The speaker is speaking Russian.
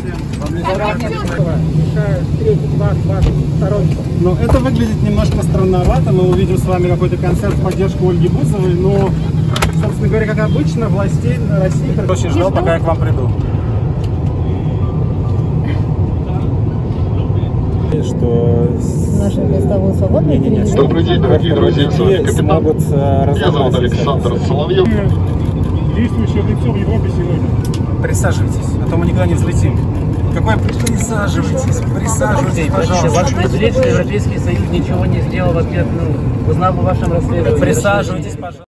Но это выглядит немножко странновато. Мы увидим с вами какой-то концерт в поддержку Ольги Бузовой, но, собственно говоря, как обычно, властей России очень ждал, пока я к вам приду. Что наши места будут свободны? Добрый день, дорогие друзья, с вами капитан. Меня зовут Александр Соловьев. Действующее лицо в Европе сегодня. Присаживайтесь, а то мы никуда не взлетим. Присаживайтесь, присаживайтесь, пожалуйста. Ваш Европейский Союз ничего не сделал в ответ, узнав о вашем расследовании. Присаживайтесь, пожалуйста.